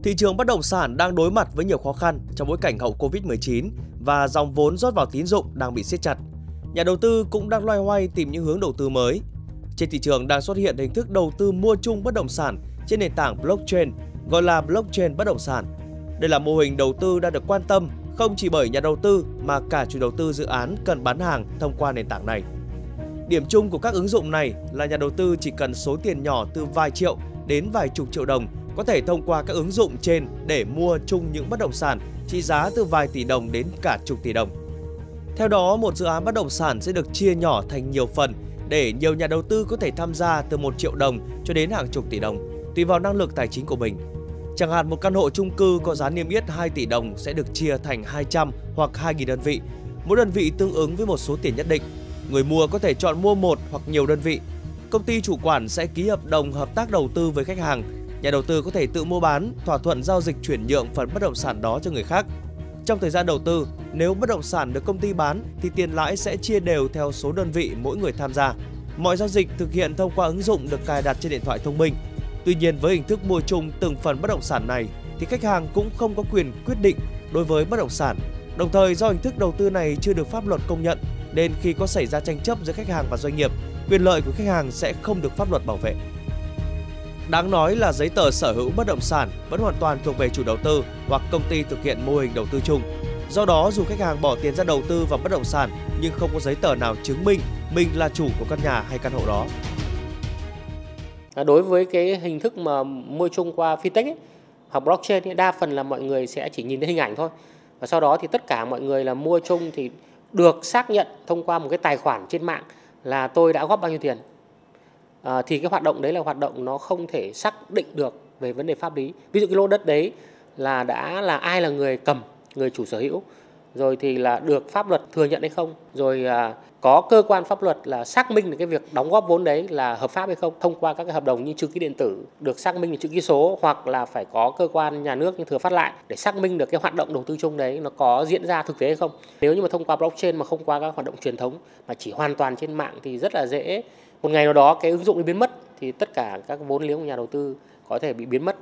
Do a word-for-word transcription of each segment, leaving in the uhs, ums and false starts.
Thị trường bất động sản đang đối mặt với nhiều khó khăn trong bối cảnh hậu Covid mười chín và dòng vốn rót vào tín dụng đang bị siết chặt. Nhà đầu tư cũng đang loay hoay tìm những hướng đầu tư mới. Trên thị trường đang xuất hiện hình thức đầu tư mua chung bất động sản trên nền tảng blockchain, gọi là blockchain bất động sản. Đây là mô hình đầu tư đang được quan tâm không chỉ bởi nhà đầu tư mà cả chủ đầu tư dự án cần bán hàng thông qua nền tảng này. Điểm chung của các ứng dụng này là nhà đầu tư chỉ cần số tiền nhỏ từ vài triệu đến vài chục triệu đồng có thể thông qua các ứng dụng trên để mua chung những bất động sản trị giá từ vài tỷ đồng đến cả chục tỷ đồng. Theo đó, một dự án bất động sản sẽ được chia nhỏ thành nhiều phần để nhiều nhà đầu tư có thể tham gia từ một triệu đồng cho đến hàng chục tỷ đồng, tùy vào năng lực tài chính của mình. Chẳng hạn một căn hộ chung cư có giá niêm yết hai tỷ đồng sẽ được chia thành hai trăm hoặc hai nghìn đơn vị, mỗi đơn vị tương ứng với một số tiền nhất định. Người mua có thể chọn mua một hoặc nhiều đơn vị. Công ty chủ quản sẽ ký hợp đồng hợp tác đầu tư với khách hàng. Nhà đầu tư có thể tự mua bán, thỏa thuận giao dịch chuyển nhượng phần bất động sản đó cho người khác. Trong thời gian đầu tư, nếu bất động sản được công ty bán thì tiền lãi sẽ chia đều theo số đơn vị mỗi người tham gia. Mọi giao dịch thực hiện thông qua ứng dụng được cài đặt trên điện thoại thông minh. Tuy nhiên, với hình thức mua chung từng phần bất động sản này thì khách hàng cũng không có quyền quyết định đối với bất động sản. Đồng thời, do hình thức đầu tư này chưa được pháp luật công nhận nên khi có xảy ra tranh chấp giữa khách hàng và doanh nghiệp, quyền lợi của khách hàng sẽ không được pháp luật bảo vệ. Đáng nói là giấy tờ sở hữu bất động sản vẫn hoàn toàn thuộc về chủ đầu tư hoặc công ty thực hiện mô hình đầu tư chung. Do đó, dù khách hàng bỏ tiền ra đầu tư vào bất động sản nhưng không có giấy tờ nào chứng minh mình là chủ của căn nhà hay căn hộ đó. Đối với cái hình thức mà mua chung qua fintech ấy, hoặc blockchain ấy, đa phần là mọi người sẽ chỉ nhìn thấy hình ảnh thôi. Và sau đó thì tất cả mọi người là mua chung thì được xác nhận thông qua một cái tài khoản trên mạng là tôi đã góp bao nhiêu tiền. À, thì cái hoạt động đấy là hoạt động nó không thể xác định được về vấn đề pháp lý. Ví dụ cái lô đất đấy là đã là ai là người cầm, người chủ sở hữu, rồi thì là được pháp luật thừa nhận hay không, rồi à, có cơ quan pháp luật là xác minh được cái việc đóng góp vốn đấy là hợp pháp hay không thông qua các cái hợp đồng như chữ ký điện tử, được xác minh là chữ ký số, hoặc là phải có cơ quan nhà nước như thừa phát lại để xác minh được cái hoạt động đầu tư chung đấy nó có diễn ra thực tế hay không. Nếu như mà thông qua blockchain mà không qua các hoạt động truyền thống mà chỉ hoàn toàn trên mạng thì rất là dễ một ngày nào đó cái ứng dụng nó biến mất thì tất cả các vốn liếng của nhà đầu tư có thể bị biến mất.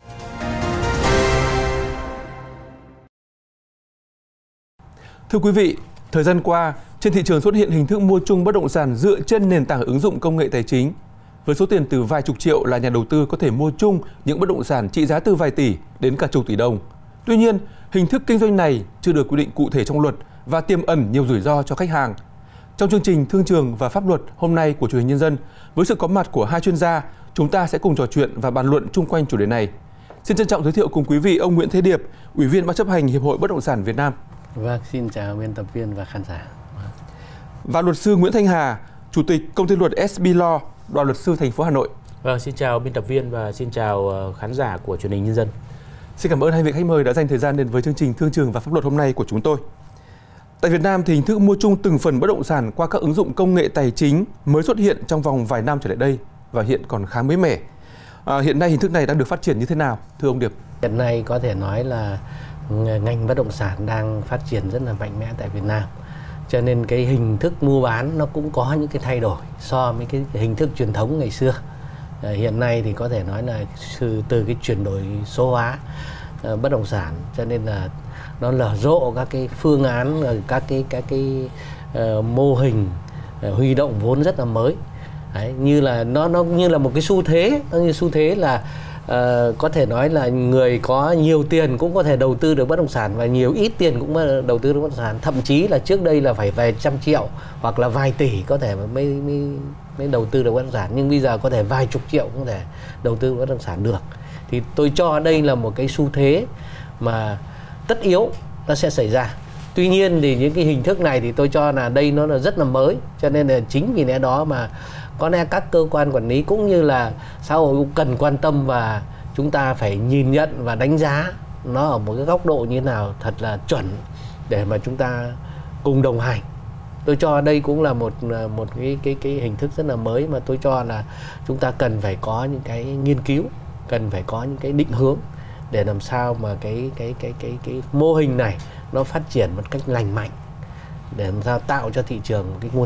Thưa quý vị, thời gian qua, trên thị trường xuất hiện hình thức mua chung bất động sản dựa trên nền tảng ứng dụng công nghệ tài chính. Với số tiền từ vài chục triệu là nhà đầu tư có thể mua chung những bất động sản trị giá từ vài tỷ đến cả chục tỷ đồng. Tuy nhiên, hình thức kinh doanh này chưa được quy định cụ thể trong luật và tiềm ẩn nhiều rủi ro cho khách hàng. Trong chương trình Thương trường và Pháp luật hôm nay của Truyền hình Nhân dân, với sự có mặt của hai chuyên gia, chúng ta sẽ cùng trò chuyện và bàn luận chung quanh chủ đề này. Xin trân trọng giới thiệu cùng quý vị ông Nguyễn Thế Điệp, Ủy viên Ban chấp hành Hiệp hội Bất động sản Việt Nam. Vâng, xin chào biên tập viên và khán giả. Và luật sư Nguyễn Thanh Hà, Chủ tịch Công ty luật ét bê Law, Đoàn luật sư thành phố Hà Nội. Vâng, xin chào biên tập viên và xin chào khán giả của Truyền hình Nhân dân. Xin cảm ơn hai vị khách mời đã dành thời gian đến với chương trình Thương trường và Pháp luật hôm nay của chúng tôi. Tại Việt Nam thì hình thức mua chung từng phần bất động sản qua các ứng dụng công nghệ tài chính mới xuất hiện trong vòng vài năm trở lại đây và hiện còn khá mới mẻ. À, hiện nay hình thức này đang được phát triển như thế nào, thưa ông Điệp? Hiện nay có thể nói là ngành bất động sản đang phát triển rất là mạnh mẽ tại Việt Nam. Cho nên cái hình thức mua bán nó cũng có những cái thay đổi so với cái hình thức truyền thống ngày xưa. À, hiện nay thì có thể nói là từ, từ cái chuyển đổi số hóa uh, bất động sản, cho nên là nó nở rộ các cái phương án, các cái các cái uh, mô hình uh, huy động vốn rất là mới. Đấy, như là nó nó như là một cái xu thế, nó như xu thế là uh, có thể nói là người có nhiều tiền cũng có thể đầu tư được bất động sản và nhiều ít tiền cũng đầu tư được bất động sản, thậm chí là trước đây là phải vài trăm triệu hoặc là vài tỷ có thể mới mới mới đầu tư được bất động sản, nhưng bây giờ có thể vài chục triệu cũng có thể đầu tư bất động sản được. Thì tôi cho đây là một cái xu thế mà tất yếu nó sẽ xảy ra. Tuy nhiên thì những cái hình thức này thì tôi cho là đây nó là rất là mới, cho nên là chính vì lẽ đó mà có lẽ các cơ quan quản lý cũng như là xã hội cũng cần quan tâm và chúng ta phải nhìn nhận và đánh giá nó ở một cái góc độ như thế nào thật là chuẩn để mà chúng ta cùng đồng hành. Tôi cho đây cũng là một một cái cái cái hình thức rất là mới mà tôi cho là chúng ta cần phải có những cái nghiên cứu, cần phải có những cái định hướng để làm sao mà cái cái cái cái cái mô hình này nó phát triển một cách lành mạnh, để làm sao tạo cho thị trường một cái nguồn lực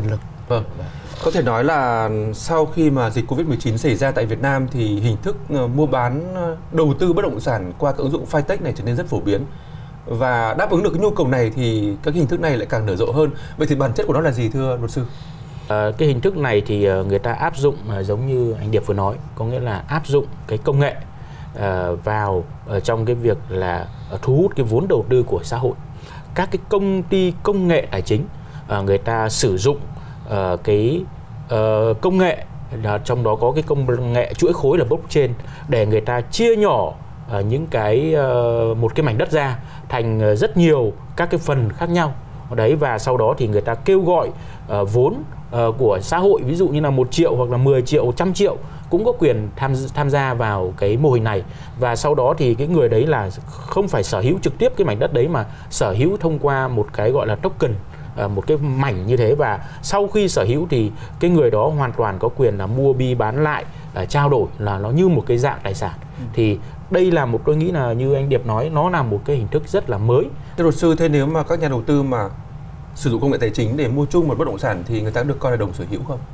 Vâng. Có thể nói là sau khi mà dịch Covid mười chín xảy ra tại Việt Nam thì hình thức mua bán đầu tư bất động sản qua các ứng dụng fintech này trở nên rất phổ biến. Và đáp ứng được cái nhu cầu này thì các hình thức này lại càng nở rộ hơn. Vậy thì bản chất của nó là gì thưa luật sư? À, cái hình thức này thì người ta áp dụng giống như anh Điệp vừa nói, có nghĩa là áp dụng cái công nghệ à, vào trong cái việc là thu hút cái vốn đầu tư của xã hội. Các cái công ty công nghệ tài chính à, người ta sử dụng à, cái à, công nghệ, là trong đó có cái công nghệ chuỗi khối là blockchain, để người ta chia nhỏ à, những cái à, một cái mảnh đất ra thành rất nhiều các cái phần khác nhau đấy, và sau đó thì người ta kêu gọi uh, vốn uh, của xã hội, ví dụ như là một triệu hoặc là mười triệu, một trăm triệu cũng có quyền tham tham gia vào cái mô hình này. Và sau đó thì cái người đấy là không phải sở hữu trực tiếp cái mảnh đất đấy, mà sở hữu thông qua một cái gọi là token, uh, một cái mảnh như thế. Và sau khi sở hữu thì cái người đó hoàn toàn có quyền là mua bi bán lại, uh, trao đổi, là nó như một cái dạng tài sản. ừ. Thì đây là một, tôi nghĩ là như anh Điệp nói, nó là một cái hình thức rất là mới. Thưa luật sư, thế nếu mà các nhà đầu tư mà sử dụng công nghệ tài chính để mua chung một bất động sản thì người ta được coi là đồng sở hữu không?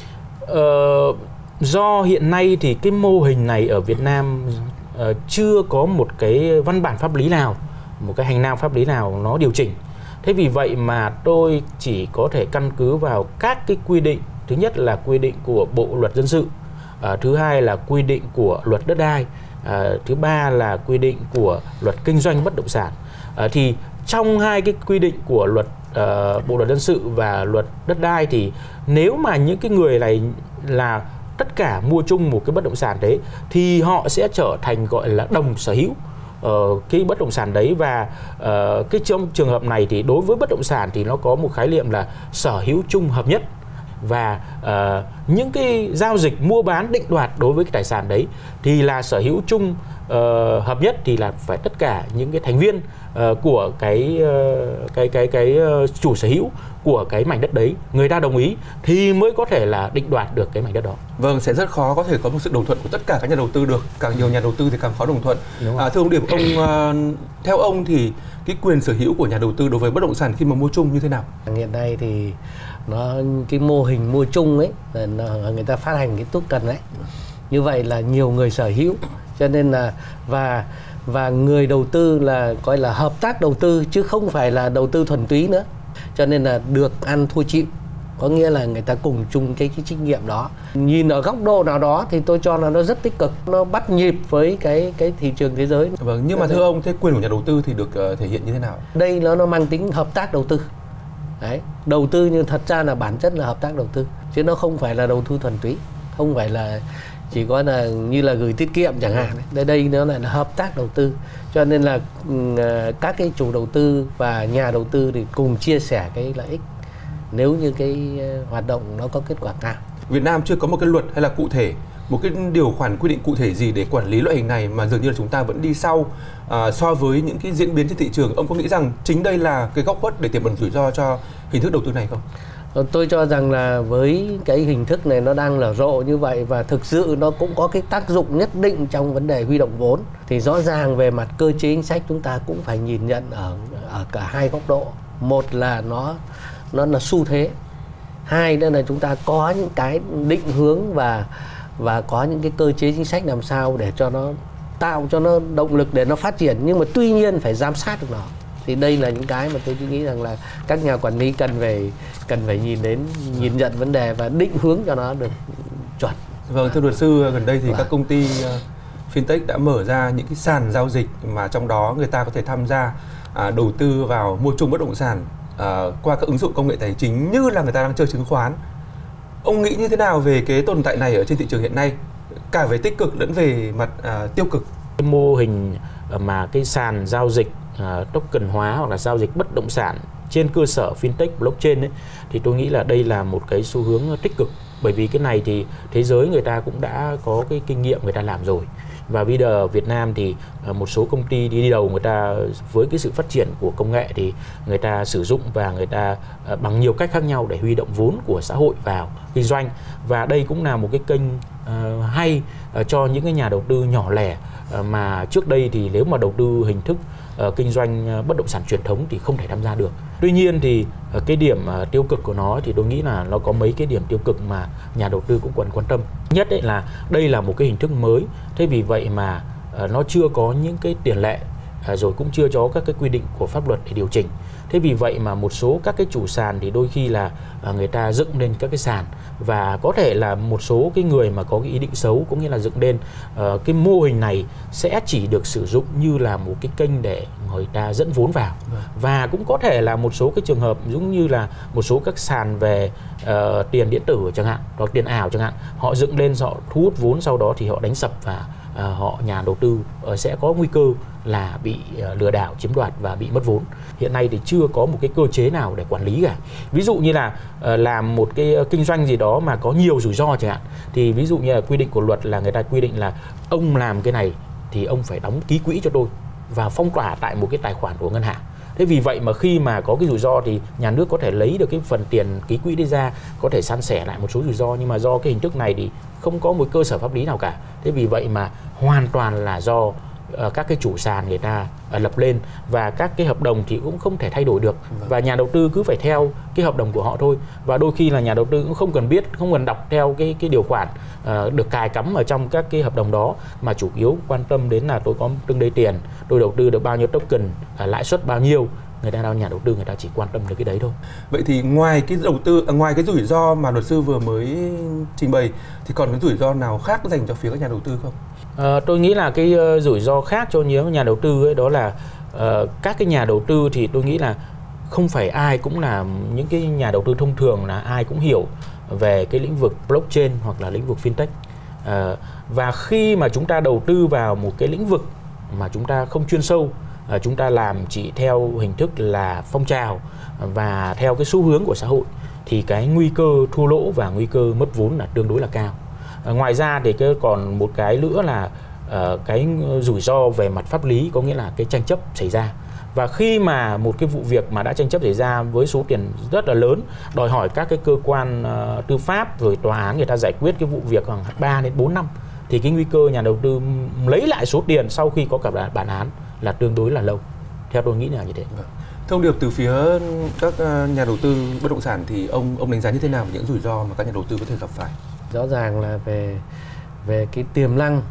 Ờ, do hiện nay thì cái mô hình này ở Việt Nam uh, chưa có một cái văn bản pháp lý nào, một cái hành lang pháp lý nào nó điều chỉnh. Thế vì vậy mà tôi chỉ có thể căn cứ vào các cái quy định. Thứ nhất là quy định của Bộ Luật Dân sự, uh, thứ hai là quy định của Luật Đất đai, À, thứ ba là quy định của Luật Kinh doanh bất động sản. à, Thì trong hai cái quy định của luật uh, Bộ Luật Dân sự và Luật Đất đai thì nếu mà những cái người này là tất cả mua chung một cái bất động sản đấy thì họ sẽ trở thành gọi là đồng sở hữu uh, cái bất động sản đấy. Và uh, cái trong trường hợp này thì đối với bất động sản thì nó có một khái niệm là sở hữu chung hợp nhất. Và uh, những cái giao dịch mua bán định đoạt đối với cái tài sản đấy thì là sở hữu chung uh, hợp nhất, thì là phải tất cả những cái thành viên uh, của cái uh, cái cái cái uh, chủ sở hữu của cái mảnh đất đấy, người ta đồng ý thì mới có thể là định đoạt được cái mảnh đất đó. Vâng, sẽ rất khó có thể có một sự đồng thuận của tất cả các nhà đầu tư được. Càng nhiều nhà đầu tư thì càng khó đồng thuận. À, thưa ông Điệp, ông uh, theo ông thì cái quyền sở hữu của nhà đầu tư đối với bất động sản khi mà mua chung như thế nào? Hiện nay thì nó cái mô hình mua chung ấy là người ta phát hành cái token đấy, như vậy là nhiều người sở hữu, cho nên là và và người đầu tư là gọi là hợp tác đầu tư chứ không phải là đầu tư thuần túy nữa, cho nên là được ăn thua chịu, có nghĩa là người ta cùng chung cái, cái trách nhiệm đó. Nhìn ở góc độ nào đó thì tôi cho là nó rất tích cực, nó bắt nhịp với cái cái thị trường thế giới. Vâng, nhưng mà thưa ông, thế quyền của nhà đầu tư thì được uh, thể hiện như thế nào? Đây nó nó mang tính hợp tác đầu tư. Đấy, đầu tư nhưng thật ra là bản chất là hợp tác đầu tư, chứ nó không phải là đầu tư thuần túy, không phải là chỉ có là như là gửi tiết kiệm chẳng hạn. Đây đây nó là hợp tác đầu tư, cho nên là uh, các cái chủ đầu tư và nhà đầu tư thì cùng chia sẻ cái lợi ích nếu như cái uh, hoạt động nó có kết quả cao. Việt Nam chưa có một cái luật hay là cụ thể, một cái điều khoản quy định cụ thể gì để quản lý loại hình này, mà dường như là chúng ta vẫn đi sau à, so với những cái diễn biến trên thị trường. Ông có nghĩ rằng chính đây là cái góc khuất để tiềm ẩn rủi ro cho hình thức đầu tư này không? Tôi cho rằng là với cái hình thức này nó đang nở rộ như vậy và thực sự nó cũng có cái tác dụng nhất định trong vấn đề huy động vốn, thì rõ ràng về mặt cơ chế chính sách chúng ta cũng phải nhìn nhận ở ở cả hai góc độ. Một là nó nó là xu thế, hai nữa là chúng ta có những cái định hướng và và có những cái cơ chế chính sách làm sao để cho nó tạo cho nó động lực để nó phát triển, nhưng mà tuy nhiên phải giám sát được nó. Thì đây là những cái mà tôi nghĩ rằng là các nhà quản lý cần phải cần phải nhìn đến, nhìn nhận vấn đề và định hướng cho nó được chuẩn. Vâng, thưa luật sư, gần đây thì vâng. các công ty fintech đã mở ra những cái sàn giao dịch mà trong đó người ta có thể tham gia à, đầu tư vào mua chung bất động sản à, qua các ứng dụng công nghệ tài chính như là người ta đang chơi chứng khoán. Ông nghĩ như thế nào về cái tồn tại này ở trên thị trường hiện nay, cả về tích cực lẫn về mặt à, tiêu cực? Cái mô hình mà cái sàn giao dịch uh, token hóa hoặc là giao dịch bất động sản trên cơ sở fintech blockchain ấy, thì tôi nghĩ là đây là một cái xu hướng tích cực, bởi vì cái này thì thế giới người ta cũng đã có cái kinh nghiệm người ta làm rồi. Và bây giờ Việt Nam thì một số công ty đi đầu người ta với cái sự phát triển của công nghệ thì người ta sử dụng và người ta bằng nhiều cách khác nhau để huy động vốn của xã hội vào kinh doanh. Và đây cũng là một cái kênh uh, hay uh, cho những cái nhà đầu tư nhỏ lẻ uh, mà trước đây thì nếu mà đầu tư hình thức uh, kinh doanh uh, bất động sản truyền thống thì không thể tham gia được. Tuy nhiên thì cái điểm tiêu cực của nó thì tôi nghĩ là nó có mấy cái điểm tiêu cực mà nhà đầu tư cũng cần quan tâm. Nhất ấy là đây là một cái hình thức mới, thế vì vậy mà nó chưa có những cái tiền lệ, rồi cũng chưa có các cái quy định của pháp luật để điều chỉnh. Thế vì vậy mà một số các cái chủ sàn thì đôi khi là người ta dựng lên các cái sàn, và có thể là một số cái người mà có cái ý định xấu, cũng như là dựng lên uh, cái mô hình này sẽ chỉ được sử dụng như là một cái kênh để người ta dẫn vốn vào. Và cũng có thể là một số cái trường hợp giống như là một số các sàn về uh, tiền điện tử chẳng hạn, hoặc tiền ảo chẳng hạn, họ dựng lên, họ thu hút vốn, sau đó thì họ đánh sập và uh, họ nhà đầu tư uh, sẽ có nguy cơ là bị uh, lừa đảo, chiếm đoạt và bị mất vốn. Hiện nay thì chưa có một cái cơ chế nào để quản lý cả. Ví dụ như là uh, làm một cái uh, kinh doanh gì đó mà có nhiều rủi ro chẳng hạn, thì ví dụ như là quy định của luật là người ta quy định là ông làm cái này thì ông phải đóng ký quỹ cho tôi và phong tỏa tại một cái tài khoản của ngân hàng. Thế vì vậy mà khi mà có cái rủi ro thì nhà nước có thể lấy được cái phần tiền ký quỹ đấy ra, có thể san sẻ lại một số rủi ro, nhưng mà do cái hình thức này thì không có một cơ sở pháp lý nào cả. Thế vì vậy mà hoàn toàn là do uh, các cái chủ sàn người ta uh, lập lên, và các cái hợp đồng thì cũng không thể thay đổi được, và nhà đầu tư cứ phải theo cái hợp đồng của họ thôi. Và đôi khi là nhà đầu tư cũng không cần biết, không cần đọc theo cái cái điều khoản uh, được cài cắm ở trong các cái hợp đồng đó, mà chủ yếu quan tâm đến là tôi có từng đây tiền, tôi đầu tư được bao nhiêu token, uh, lãi suất bao nhiêu. Người ta nào nhà đầu tư người ta chỉ quan tâm đến cái đấy thôi. Vậy thì ngoài cái đầu tư, à, ngoài cái rủi ro mà luật sư vừa mới trình bày thì còn cái rủi ro nào khác dành cho phía các nhà đầu tư không? À, tôi nghĩ là cái uh, rủi ro khác cho những nhà đầu tư ấy, đó là uh, các cái nhà đầu tư thì tôi nghĩ là không phải ai cũng là những cái nhà đầu tư thông thường là ai cũng hiểu về cái lĩnh vực blockchain hoặc là lĩnh vực fintech. Uh, và khi mà chúng ta đầu tư vào một cái lĩnh vực mà chúng ta không chuyên sâu, À, chúng ta làm chỉ theo hình thức là phong trào và theo cái xu hướng của xã hội, thì cái nguy cơ thua lỗ và nguy cơ mất vốn là tương đối là cao. À, ngoài ra thì cái còn một cái nữa là uh, cái rủi ro về mặt pháp lý, có nghĩa là cái tranh chấp xảy ra. Và khi mà một cái vụ việc mà đã tranh chấp xảy ra với số tiền rất là lớn, đòi hỏi các cái cơ quan uh, tư pháp rồi tòa án người ta giải quyết cái vụ việc khoảng ba đến bốn năm, thì cái nguy cơ nhà đầu tư lấy lại số tiền sau khi có cả bản án là tương đối là lâu. Theo tôi nghĩ là như thế. Thông điệp từ phía các nhà đầu tư bất động sản thì ông ông đánh giá như thế nào về những rủi ro mà các nhà đầu tư có thể gặp phải? Rõ ràng là về về cái tiềm năng,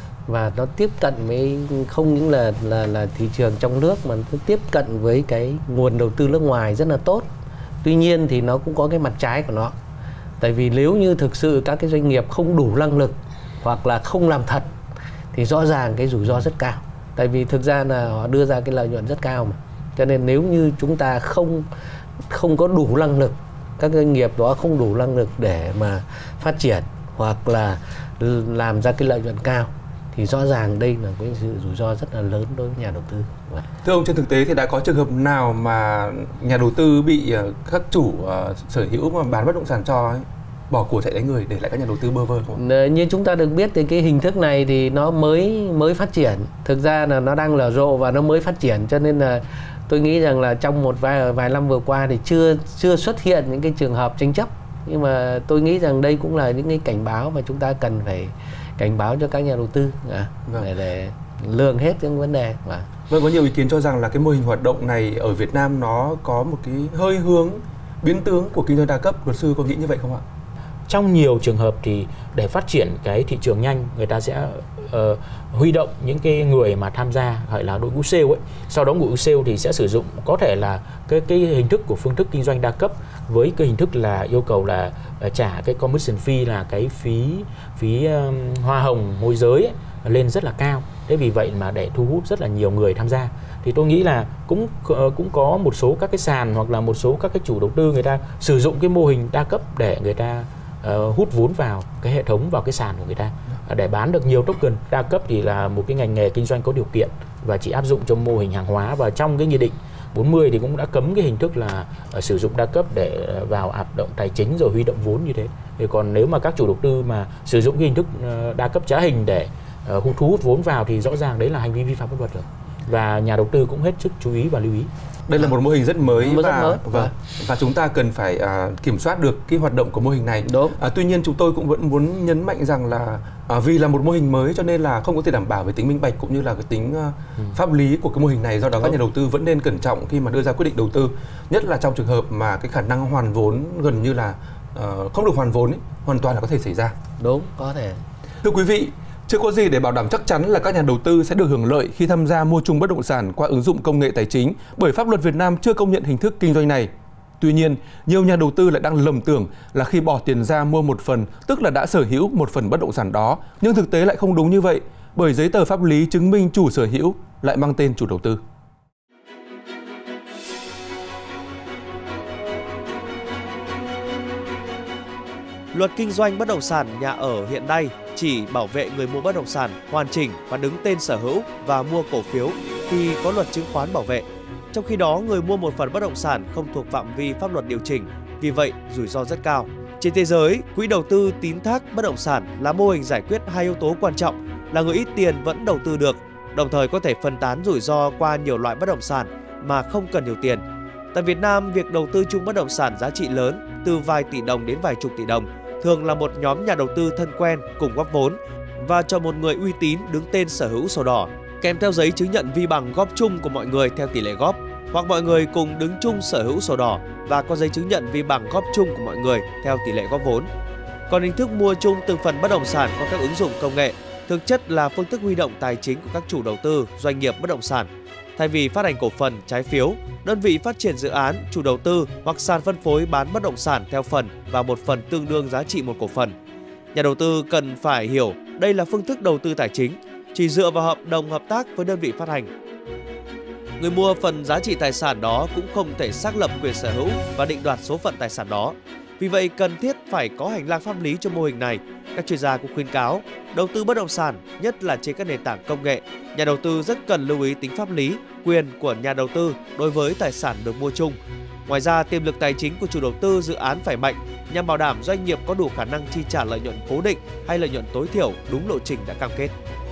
và nó tiếp cận với không những là là là thị trường trong nước mà nó tiếp cận với cái nguồn đầu tư nước ngoài rất là tốt. Tuy nhiên thì nó cũng có cái mặt trái của nó. Tại vì nếu như thực sự các cái doanh nghiệp không đủ năng lực hoặc là không làm thật thì rõ ràng cái rủi ro rất cao. Tại vì thực ra là họ đưa ra cái lợi nhuận rất cao mà. Cho nên nếu như chúng ta không không có đủ năng lực, các doanh nghiệp đó không đủ năng lực để mà phát triển hoặc là làm ra cái lợi nhuận cao, thì rõ ràng đây là cái sự rủi ro rất là lớn đối với nhà đầu tư. Thưa ông, trên thực tế thì đã có trường hợp nào mà nhà đầu tư bị các chủ uh, sở hữu mà bán bất động sản cho ấy, bỏ của chạy đánh người để lại các nhà đầu tư bơ vơ không? Như chúng ta được biết thì cái hình thức này thì nó mới mới phát triển. Thực ra là nó đang nở rộ và nó mới phát triển, cho nên là tôi nghĩ rằng là trong một vài vài năm vừa qua thì chưa chưa xuất hiện những cái trường hợp tranh chấp. Nhưng mà tôi nghĩ rằng đây cũng là những cái cảnh báo mà chúng ta cần phải cảnh báo cho các nhà đầu tư à, vâng. để, để lường hết những vấn đề. Và vâng, có nhiều ý kiến cho rằng là cái mô hình hoạt động này ở Việt Nam nó có một cái hơi hướng biến tướng của kinh doanh đa cấp. Luật sư có nghĩ như vậy không ạ? Trong nhiều trường hợp thì để phát triển cái thị trường nhanh, người ta sẽ uh, huy động những cái người mà tham gia gọi là đội ngũ sale ấy. Sau đó đội ngũ sale thì sẽ sử dụng có thể là cái cái hình thức của phương thức kinh doanh đa cấp, với cái hình thức là yêu cầu là uh, trả cái commission fee, là cái phí phí um, hoa hồng môi giới ấy, lên rất là cao. Thế vì vậy mà để thu hút rất là nhiều người tham gia, thì tôi nghĩ là cũng uh, cũng có một số các cái sàn hoặc là một số các cái chủ đầu tư người ta sử dụng cái mô hình đa cấp để người ta Uh, hút vốn vào cái hệ thống, vào cái sàn của người ta uh, để bán được nhiều token. Đa cấp thì là một cái ngành nghề kinh doanh có điều kiện và chỉ áp dụng cho mô hình hàng hóa, và trong cái nghị định bốn mươi thì cũng đã cấm cái hình thức là uh, sử dụng đa cấp để uh, vào hoạt động tài chính rồi huy động vốn như thế. Thì còn nếu mà các chủ đầu tư mà sử dụng cái hình thức uh, đa cấp trá hình để uh, thu hút vốn vào thì rõ ràng đấy là hành vi vi phạm pháp luật rồi. và nhà đầu tư cũng hết sức chú ý và lưu ý. Đây là một mô hình rất mới rất và mới. Vâng, và chúng ta cần phải à, kiểm soát được cái hoạt động của mô hình này. Đúng. À, tuy nhiên chúng tôi cũng vẫn muốn nhấn mạnh rằng là à, vì là một mô hình mới cho nên là không có thể đảm bảo về tính minh bạch cũng như là cái tính uh, ừ. pháp lý của cái mô hình này. Do đó Đúng. các nhà đầu tư vẫn nên cẩn trọng khi mà đưa ra quyết định đầu tư, nhất là trong trường hợp mà cái khả năng hoàn vốn gần như là uh, không được hoàn vốn ấy, hoàn toàn là có thể xảy ra. Đúng, có thể. Thưa quý vị, chưa có gì để bảo đảm chắc chắn là các nhà đầu tư sẽ được hưởng lợi khi tham gia mua chung bất động sản qua ứng dụng công nghệ tài chính, bởi pháp luật Việt Nam chưa công nhận hình thức kinh doanh này. Tuy nhiên, nhiều nhà đầu tư lại đang lầm tưởng là khi bỏ tiền ra mua một phần, tức là đã sở hữu một phần bất động sản đó, nhưng thực tế lại không đúng như vậy, bởi giấy tờ pháp lý chứng minh chủ sở hữu lại mang tên chủ đầu tư. Luật kinh doanh bất động sản nhà ở hiện nay chỉ bảo vệ người mua bất động sản hoàn chỉnh và đứng tên sở hữu và mua cổ phiếu thì có luật chứng khoán bảo vệ. Trong khi đó, người mua một phần bất động sản không thuộc phạm vi pháp luật điều chỉnh, vì vậy rủi ro rất cao. Trên thế giới, quỹ đầu tư tín thác bất động sản là mô hình giải quyết hai yếu tố quan trọng là người ít tiền vẫn đầu tư được, đồng thời có thể phân tán rủi ro qua nhiều loại bất động sản mà không cần nhiều tiền. Tại Việt Nam, việc đầu tư chung bất động sản giá trị lớn từ vài tỷ đồng đến vài chục tỷ đồng thường là một nhóm nhà đầu tư thân quen cùng góp vốn và cho một người uy tín đứng tên sở hữu sổ đỏ, kèm theo giấy chứng nhận vi bằng góp chung của mọi người theo tỷ lệ góp, hoặc mọi người cùng đứng chung sở hữu sổ đỏ và có giấy chứng nhận vi bằng góp chung của mọi người theo tỷ lệ góp vốn. Còn hình thức mua chung từng phần bất động sản qua các ứng dụng công nghệ thực chất là phương thức huy động tài chính của các chủ đầu tư, doanh nghiệp bất động sản. Thay vì phát hành cổ phần, trái phiếu, đơn vị phát triển dự án, chủ đầu tư hoặc sàn phân phối bán bất động sản theo phần và một phần tương đương giá trị một cổ phần. Nhà đầu tư cần phải hiểu đây là phương thức đầu tư tài chính, chỉ dựa vào hợp đồng hợp tác với đơn vị phát hành. Người mua phần giá trị tài sản đó cũng không thể xác lập quyền sở hữu và định đoạt số phận tài sản đó. Vì vậy, cần thiết phải có hành lang pháp lý cho mô hình này. Các chuyên gia cũng khuyến cáo, đầu tư bất động sản, nhất là trên các nền tảng công nghệ, nhà đầu tư rất cần lưu ý tính pháp lý, quyền của nhà đầu tư đối với tài sản được mua chung. Ngoài ra, tiềm lực tài chính của chủ đầu tư dự án phải mạnh nhằm bảo đảm doanh nghiệp có đủ khả năng chi trả lợi nhuận cố định hay lợi nhuận tối thiểu đúng lộ trình đã cam kết.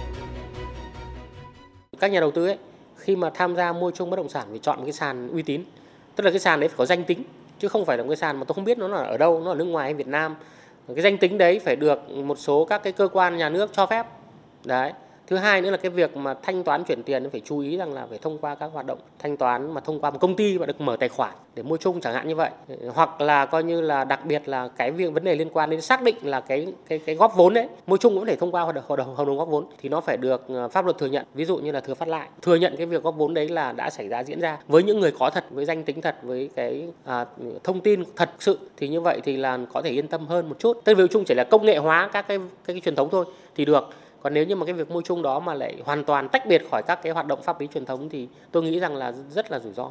Các nhà đầu tư ấy, khi mà tham gia mua chung bất động sản thì chọn một cái sàn uy tín, tức là cái sàn đấy phải có danh tính, chứ không phải là một cái sàn mà tôi không biết nó là ở đâu, nó ở nước ngoài hay Việt Nam. Cái danh tính đấy phải được một số các cái cơ quan nhà nước cho phép. Đấy. Thứ hai nữa là cái việc mà thanh toán chuyển tiền nó phải chú ý rằng là phải thông qua các hoạt động thanh toán mà thông qua một công ty và được mở tài khoản để mua chung chẳng hạn như vậy. Hoặc là coi như là đặc biệt là cái việc vấn đề liên quan đến xác định là cái cái cái góp vốn đấy, mua chung cũng có thể thông qua hợp đồng, hợp đồng hợp đồng góp vốn thì nó phải được pháp luật thừa nhận. Ví dụ như là thừa phát lại, thừa nhận cái việc góp vốn đấy là đã xảy ra diễn ra với những người có thật, với danh tính thật, với cái à, thông tin thật sự, thì như vậy thì là có thể yên tâm hơn một chút. Tức là chung chỉ là công nghệ hóa các cái, cái, cái truyền thống thôi thì được. Còn nếu như mà cái việc mua chung đó mà lại hoàn toàn tách biệt khỏi các cái hoạt động pháp lý truyền thống thì tôi nghĩ rằng là rất là rủi ro.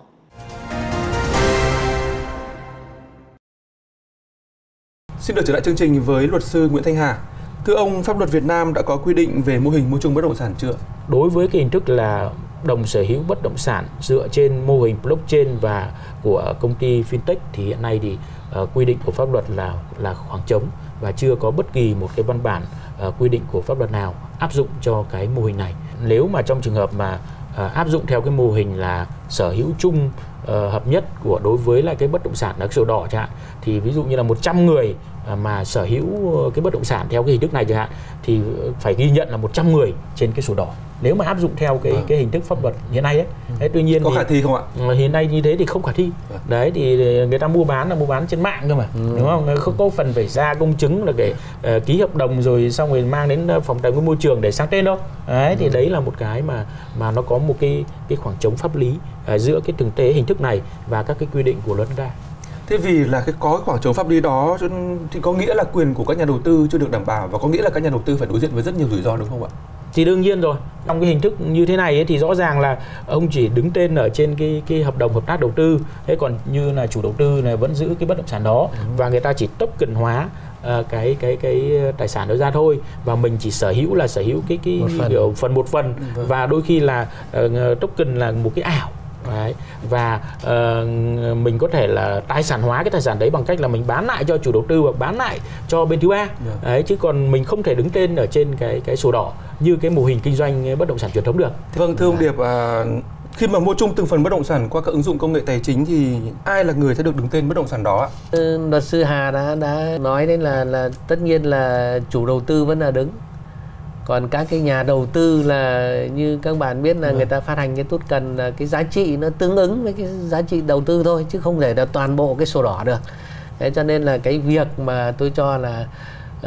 Xin được trở lại chương trình với luật sư Nguyễn Thanh Hà. Thưa ông, pháp luật Việt Nam đã có quy định về mô hình mua chung bất động sản chưa? Đối với cái hình thức là đồng sở hữu bất động sản dựa trên mô hình blockchain và của công ty fintech thì hiện nay thì uh, quy định của pháp luật là là khoảng trống và chưa có bất kỳ một cái văn bản uh, quy định của pháp luật nào áp dụng cho cái mô hình này. Nếu mà trong trường hợp mà uh, áp dụng theo cái mô hình là sở hữu chung uh, hợp nhất của đối với lại cái bất động sản ở sổ đỏ chẳng hạn, thì ví dụ như là một trăm người uh, mà sở hữu cái bất động sản theo cái hình thức này chẳng hạn thì phải ghi nhận là một trăm người trên cái sổ đỏ. Nếu mà áp dụng theo cái cái hình thức pháp luật hiện nay ấy, thế tuy nhiên có thì, khả thi không ạ? Hiện nay như thế thì không khả thi. Đấy thì người ta mua bán là mua bán trên mạng cơ mà, ừ. đúng không? Không có phần phải ra công chứng là để uh, ký hợp đồng rồi xong rồi mang đến phòng tài nguyên môi trường để sang tên đâu. Đấy thì ừ. đấy là một cái mà mà nó có một cái cái khoảng trống pháp lý uh, giữa cái thực tế hình thức này và các cái quy định của luật ra. Thế vì là cái có cái khoảng trống pháp lý đó thì có nghĩa là quyền của các nhà đầu tư chưa được đảm bảo và có nghĩa là các nhà đầu tư phải đối diện với rất nhiều rủi ro đúng không ạ? Thì đương nhiên rồi, trong cái hình thức như thế này ấy, thì rõ ràng là ông chỉ đứng tên ở trên cái cái hợp đồng hợp tác đầu tư, thế còn như là chủ đầu tư này vẫn giữ cái bất động sản đó ừ. và người ta chỉ token hóa uh, cái cái cái tài sản đó ra thôi, và mình chỉ sở hữu là sở hữu cái cái một phần. Kiểu phần một phần ừ. và đôi khi là uh, token là một cái ảo. Đấy. Và uh, mình có thể là tài sản hóa cái tài sản đấy bằng cách là mình bán lại cho chủ đầu tư và bán lại cho bên thứ ba. Yeah. Đấy, chứ còn mình không thể đứng tên ở trên cái cái sổ đỏ như cái mô hình kinh doanh bất động sản truyền thống được. Vâng, thưa ông Điệp, à, khi mà mua chung từng phần bất động sản qua các ứng dụng công nghệ tài chính thì ai là người sẽ được đứng tên bất động sản đó ạ? Ừ, luật sư Hà đã đã nói đến là là tất nhiên là chủ đầu tư vẫn là đứng. Còn các cái nhà đầu tư là như các bạn biết là ừ. người ta phát hành cái token là cái giá trị nó tương ứng với cái giá trị đầu tư thôi, chứ không thể là toàn bộ cái sổ đỏ được. Thế cho nên là cái việc mà tôi cho là uh,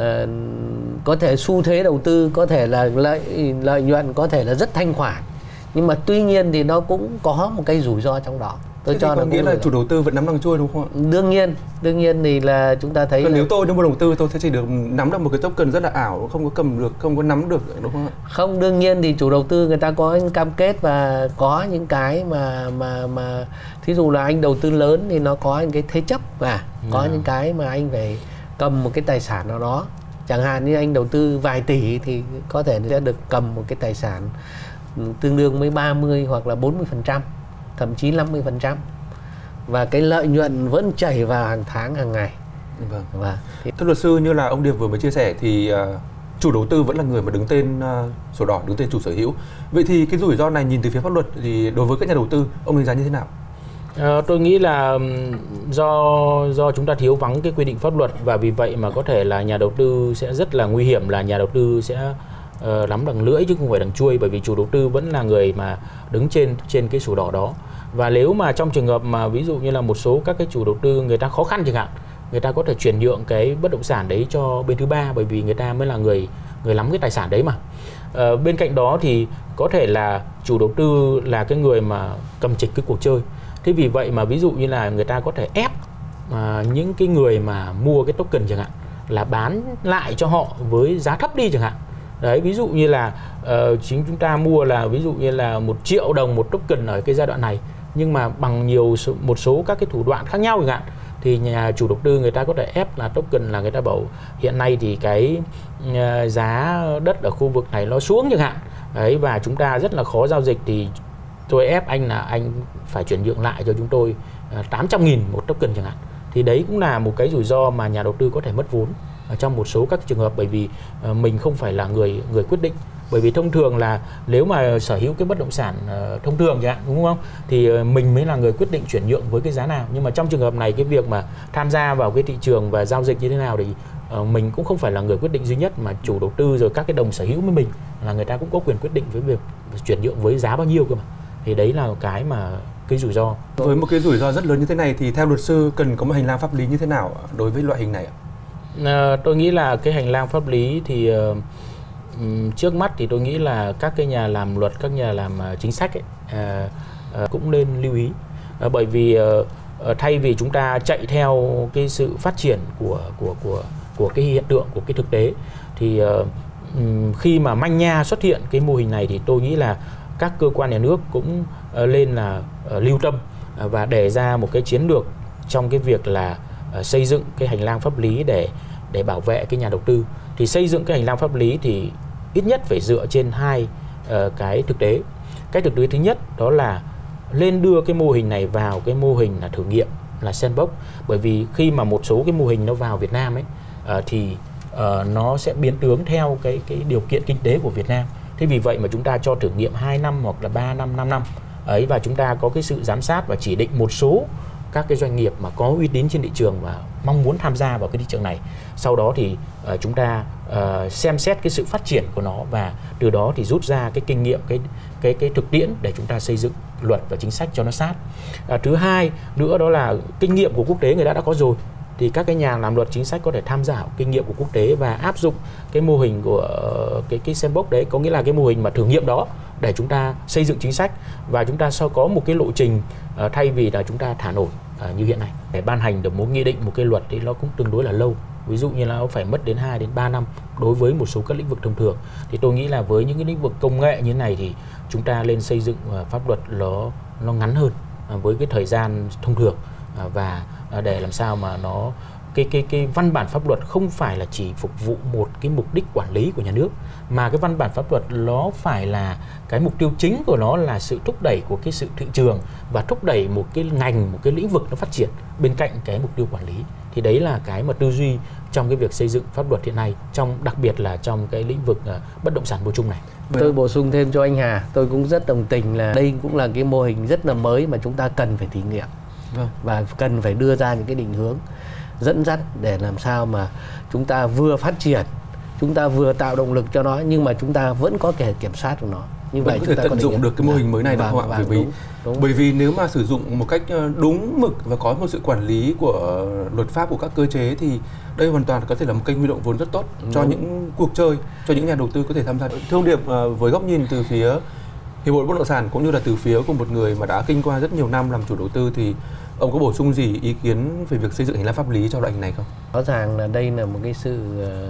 có thể xu thế đầu tư, có thể là lợi lợi nhuận, có thể là rất thanh khoản, nhưng mà tuy nhiên thì nó cũng có một cái rủi ro trong đó. Tôi thế cho thì có nghĩa là chủ đầu tư vẫn nắm đằng chui đúng không ạ? Đương nhiên, đương nhiên thì là chúng ta thấy. Còn là... nếu tôi mua đầu tư tôi sẽ chỉ được nắm được một cái token rất là ảo, không có cầm được, không có nắm được đúng không ạ? Không, đương nhiên thì chủ đầu tư người ta có những cam kết và có những cái mà mà mà thí dụ là anh đầu tư lớn thì nó có những cái thế chấp và có yeah. những cái mà anh phải cầm một cái tài sản nào đó. Chẳng hạn như anh đầu tư vài tỷ thì có thể sẽ được cầm một cái tài sản tương đương với ba mươi hoặc là bốn mươi phần trăm, thậm chí năm mươi phần trăm, và cái lợi nhuận vẫn chảy vào hàng tháng hàng ngày. Vâng. Và thì... Thưa luật sư, như là ông Điệp vừa mới chia sẻ thì uh, chủ đầu tư vẫn là người mà đứng tên uh, sổ đỏ, đứng tên chủ sở hữu. Vậy thì cái rủi ro này nhìn từ phía pháp luật thì đối với các nhà đầu tư ông đánh giá như thế nào? À, tôi nghĩ là do do chúng ta thiếu vắng cái quy định pháp luật, và vì vậy mà có thể là nhà đầu tư sẽ rất là nguy hiểm là nhà đầu tư sẽ uh, nắm đằng lưỡi chứ không phải đằng chuôi, bởi vì chủ đầu tư vẫn là người mà đứng trên trên cái sổ đỏ đó. Và nếu mà trong trường hợp mà ví dụ như là một số các cái chủ đầu tư người ta khó khăn chẳng hạn, người ta có thể chuyển nhượng cái bất động sản đấy cho bên thứ ba, bởi vì người ta mới là người người nắm cái tài sản đấy mà. À, bên cạnh đó thì có thể là chủ đầu tư là cái người mà cầm trịch cái cuộc chơi. Thế vì vậy mà ví dụ như là người ta có thể ép à, những cái người mà mua cái token chẳng hạn là bán lại cho họ với giá thấp đi chẳng hạn. Đấy, ví dụ như là uh, chính chúng ta mua là ví dụ như là một triệu đồng một token ở cái giai đoạn này, nhưng mà bằng nhiều số, một số các cái thủ đoạn khác nhau chẳng hạn, thì nhà chủ đầu tư người ta có thể ép là token là người ta bảo hiện nay thì cái uh, giá đất ở khu vực này nó xuống chẳng hạn. Đấy, và chúng ta rất là khó giao dịch thì tôi ép anh là anh phải chuyển nhượng lại cho chúng tôi uh, tám trăm nghìn một token chẳng hạn. Thì đấy cũng là một cái rủi ro mà nhà đầu tư có thể mất vốn trong một số các trường hợp, bởi vì uh, mình không phải là người người quyết định. Bởi vì thông thường là nếu mà sở hữu cái bất động sản uh, thông thường chẳng hạn, đúng không, thì uh, mình mới là người quyết định chuyển nhượng với cái giá nào. Nhưng mà trong trường hợp này, cái việc mà tham gia vào cái thị trường và giao dịch như thế nào thì uh, mình cũng không phải là người quyết định duy nhất, mà chủ đầu tư rồi các cái đồng sở hữu với mình là người ta cũng có quyền quyết định với việc chuyển nhượng với giá bao nhiêu cơ mà. Thì đấy là cái mà cái rủi ro. Với một cái rủi ro rất lớn như thế này thì theo luật sư cần có một hành lang pháp lý như thế nào đối với loại hình này ạ? À, tôi nghĩ là cái hành lang pháp lý thì uh, trước mắt thì tôi nghĩ là các cái nhà làm luật, các nhà làm uh, chính sách ấy, uh, uh, cũng nên lưu ý, uh, bởi vì uh, uh, thay vì chúng ta chạy theo cái sự phát triển của của của của cái hiện tượng, của cái thực tế, thì uh, um, khi mà manh nha xuất hiện cái mô hình này thì tôi nghĩ là các cơ quan nhà nước cũng uh, lên là uh, lưu tâm uh, và đề ra một cái chiến lược trong cái việc là uh, xây dựng cái hành lang pháp lý để để bảo vệ cái nhà đầu tư. Thì xây dựng cái hành lang pháp lý thì ít nhất phải dựa trên hai uh, cái thực tế. Cái thực tế thứ nhất đó là lên đưa cái mô hình này vào cái mô hình là thử nghiệm, là sandbox. Bởi vì khi mà một số cái mô hình nó vào Việt Nam ấy uh, thì uh, nó sẽ biến tướng theo cái cái điều kiện kinh tế của Việt Nam. Thế vì vậy mà chúng ta cho thử nghiệm hai năm hoặc là ba năm, năm năm ấy, và chúng ta có cái sự giám sát và chỉ định một số các cái doanh nghiệp mà có uy tín trên thị trường và mong muốn tham gia vào cái thị trường này. Sau đó thì uh, chúng ta uh, xem xét cái sự phát triển của nó, và từ đó thì rút ra cái kinh nghiệm, cái cái cái thực tiễn để chúng ta xây dựng luật và chính sách cho nó sát. Uh, thứ hai nữa đó là kinh nghiệm của quốc tế người ta đã có rồi, thì các cái nhà làm luật chính sách có thể tham gia kinh nghiệm của quốc tế và áp dụng cái mô hình của cái cái sandbox đấy, có nghĩa là cái mô hình mà thử nghiệm đó để chúng ta xây dựng chính sách, và chúng ta sau có một cái lộ trình uh, thay vì là chúng ta thả nổi uh, như hiện nay. Để ban hành được một nghị định, một cái luật thì nó cũng tương đối là lâu. Ví dụ như là nó phải mất đến hai đến ba năm đối với một số các lĩnh vực thông thường. Thì tôi nghĩ là với những cái lĩnh vực công nghệ như thế này thì chúng ta lên xây dựng uh, pháp luật nó nó ngắn hơn uh, với cái thời gian thông thường, uh, và uh, để làm sao mà nó cái cái cái văn bản pháp luật không phải là chỉ phục vụ một cái mục đích quản lý của nhà nước, mà cái văn bản pháp luật nó phải là cái mục tiêu chính của nó là sự thúc đẩy của cái sự thị trường và thúc đẩy một cái ngành, một cái lĩnh vực nó phát triển bên cạnh cái mục tiêu quản lý. Thì đấy là cái mà tư duy trong cái việc xây dựng pháp luật hiện nay, trong đặc biệt là trong cái lĩnh vực uh, bất động sản mua chung này. Tôi bổ sung thêm cho anh Hà, tôi cũng rất đồng tình là đây cũng là cái mô hình rất là mới mà chúng ta cần phải thí nghiệm. Vâng. Và cần phải đưa ra những cái định hướng dẫn dắt để làm sao mà chúng ta vừa phát triển, chúng ta vừa tạo động lực cho nó, nhưng mà chúng ta vẫn có thể kiểm soát được nó. Như vậy có chúng thể ta tận dụng được cái mô hình mới này đúng không ạ? Bởi vì đúng. bởi vì nếu mà sử dụng một cách đúng mực và có một sự quản lý của luật pháp, của các cơ chế thì đây hoàn toàn có thể là một kênh huy động vốn rất tốt đúng. cho những cuộc chơi, cho những nhà đầu tư có thể tham gia. Thông điệp với góc nhìn từ phía Hiệp hội Bất động sản cũng như là từ phía của một người mà đã kinh qua rất nhiều năm làm chủ đầu tư thì ông có bổ sung gì ý kiến về việc xây dựng hành lang pháp lý cho loại hình này không? Rõ ràng là đây là một cái sự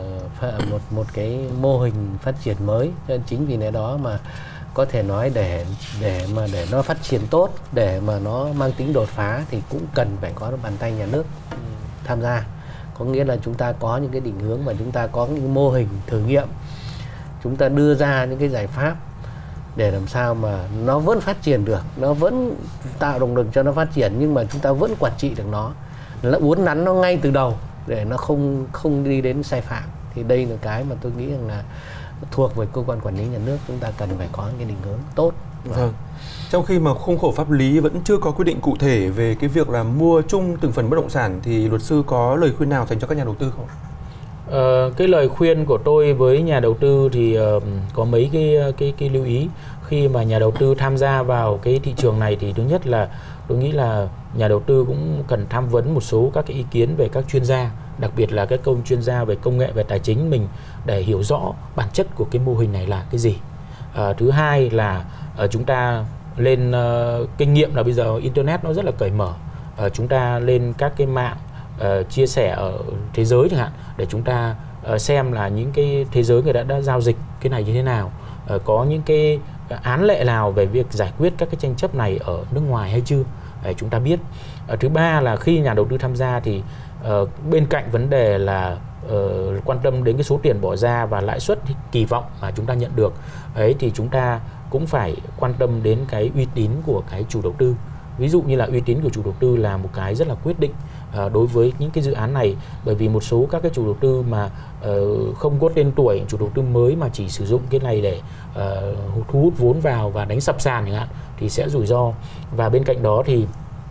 một một cái mô hình phát triển mới, nên chính vì lẽ đó mà có thể nói để để mà để nó phát triển tốt, để mà nó mang tính đột phá thì cũng cần phải có bàn tay nhà nước tham gia. Có nghĩa là chúng ta có những cái định hướng và chúng ta có những mô hình thử nghiệm, chúng ta đưa ra những cái giải pháp để làm sao mà nó vẫn phát triển được, nó vẫn tạo động lực cho nó phát triển, nhưng mà chúng ta vẫn quản trị được nó, là uốn nắn nó ngay từ đầu để nó không không đi đến sai phạm. Thì đây là cái mà tôi nghĩ rằng là thuộc về cơ quan quản lý nhà nước, chúng ta cần phải có cái định hướng tốt. Vâng. Trong khi mà khung khổ pháp lý vẫn chưa có quy định cụ thể về cái việc là mua chung từng phần bất động sản thì luật sư có lời khuyên nào dành cho các nhà đầu tư không? Ờ, cái lời khuyên của tôi với nhà đầu tư thì uh, có mấy cái, cái cái lưu ý khi mà nhà đầu tư tham gia vào cái thị trường này. Thì thứ nhất là tôi nghĩ là nhà đầu tư cũng cần tham vấn một số các cái ý kiến về các chuyên gia, đặc biệt là các công chuyên gia về công nghệ, về tài chính mình, để hiểu rõ bản chất của cái mô hình này là cái gì. À, thứ hai là uh, chúng ta lên uh, kinh nghiệm là bây giờ internet nó rất là cởi mở, uh, chúng ta lên các cái mạng uh, chia sẻ ở thế giới chẳng hạn, để chúng ta uh, xem là những cái thế giới người đã đã giao dịch cái này như thế nào, uh, có những cái án lệ nào về việc giải quyết các cái tranh chấp này ở nước ngoài hay chưa, để chúng ta biết. Uh, thứ ba là khi nhà đầu tư tham gia thì uh, bên cạnh vấn đề là Uh, quan tâm đến cái số tiền bỏ ra và lãi suất kỳ vọng mà chúng ta nhận được ấy, thì chúng ta cũng phải quan tâm đến cái uy tín của cái chủ đầu tư. Ví dụ như là uy tín của chủ đầu tư là một cái rất là quyết định uh, đối với những cái dự án này, bởi vì một số các cái chủ đầu tư mà uh, không có tên tuổi, chủ đầu tư mới mà chỉ sử dụng cái này để uh, thu hút vốn vào và đánh sập sàn chẳng hạn, thì sẽ rủi ro. Và bên cạnh đó thì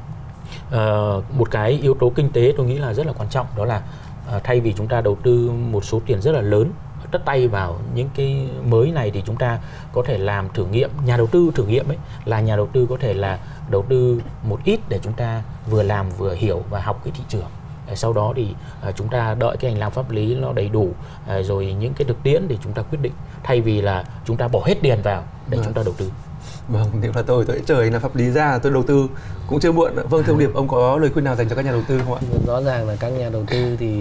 uh, một cái yếu tố kinh tế tôi nghĩ là rất là quan trọng, đó là À, thay vì chúng ta đầu tư một số tiền rất là lớn tất tay vào những cái mới này, thì chúng ta có thể làm thử nghiệm. Nhà đầu tư thử nghiệm ấy là nhà đầu tư có thể là đầu tư một ít để chúng ta vừa làm vừa hiểu và học cái thị trường. Sau đó thì à, chúng ta đợi cái hành lang pháp lý nó đầy đủ, à, rồi những cái thực tiễn để chúng ta quyết định, thay vì là chúng ta bỏ hết tiền vào để vâng. chúng ta đầu tư. Vâng, nếu là tôi, tôi trời là pháp lý ra tôi đầu tư cũng chưa muộn. Vâng, Thông Điệp, ông có lời khuyên nào dành cho các nhà đầu tư không ạ? Rõ ràng là các nhà đầu tư thì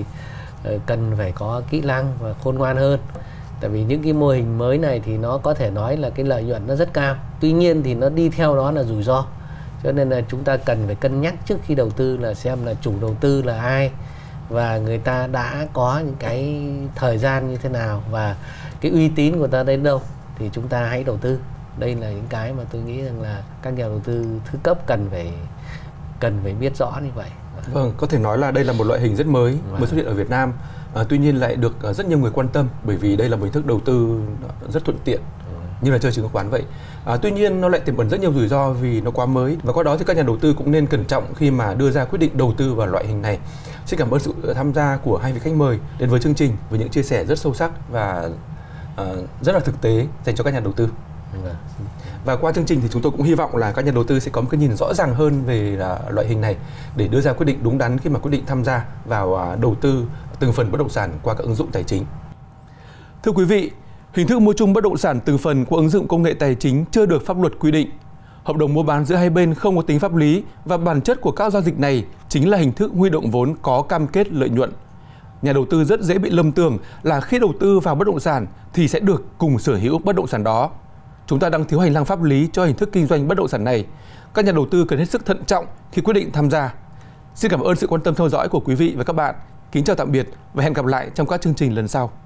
cần phải có kỹ năng và khôn ngoan hơn. Tại vì những cái mô hình mới này thì nó có thể nói là cái lợi nhuận nó rất cao, tuy nhiên thì nó đi theo đó là rủi ro. Cho nên là chúng ta cần phải cân nhắc trước khi đầu tư là xem là chủ đầu tư là ai, và người ta đã có những cái thời gian như thế nào, và cái uy tín của ta đến đâu, thì chúng ta hãy đầu tư. Đây là những cái mà tôi nghĩ rằng là các nhà đầu tư thứ cấp cần phải cần phải biết rõ như vậy. Vâng, có thể nói là đây là một loại hình rất mới, vâng. mới xuất hiện ở Việt Nam. À, tuy nhiên lại được rất nhiều người quan tâm, bởi vì đây là một hình thức đầu tư rất thuận tiện, vâng. như là chơi chứng khoán vậy. À, tuy nhiên nó lại tiềm ẩn rất nhiều rủi ro vì nó quá mới, và qua đó thì các nhà đầu tư cũng nên cẩn trọng khi mà đưa ra quyết định đầu tư vào loại hình này. Xin cảm ơn sự tham gia của hai vị khách mời đến với chương trình với những chia sẻ rất sâu sắc và uh, rất là thực tế dành cho các nhà đầu tư. Và qua chương trình thì chúng tôi cũng hy vọng là các nhà đầu tư sẽ có một cái nhìn rõ ràng hơn về uh, loại hình này để đưa ra quyết định đúng đắn khi mà quyết định tham gia vào uh, đầu tư từng phần bất động sản qua các ứng dụng tài chính. Thưa quý vị, hình thức mua chung bất động sản từng phần qua ứng dụng công nghệ tài chính chưa được pháp luật quy định. Hợp đồng mua bán giữa hai bên không có tính pháp lý, và bản chất của các giao dịch này chính là hình thức huy động vốn có cam kết lợi nhuận. Nhà đầu tư rất dễ bị lầm tưởng là khi đầu tư vào bất động sản thì sẽ được cùng sở hữu bất động sản đó. Chúng ta đang thiếu hành lang pháp lý cho hình thức kinh doanh bất động sản này. Các nhà đầu tư cần hết sức thận trọng khi quyết định tham gia. Xin cảm ơn sự quan tâm theo dõi của quý vị và các bạn. Kính chào tạm biệt và hẹn gặp lại trong các chương trình lần sau.